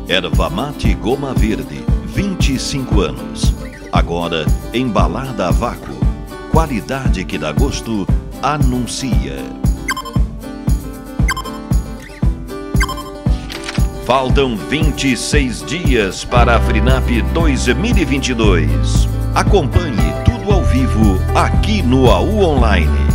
Erva mate goma verde, 25 anos. Agora embalada a vácuo. Qualidade que dá gosto, anuncia. Faltam 26 dias para a FRINAP 2022. Acompanhe tudo ao vivo aqui no AU Online.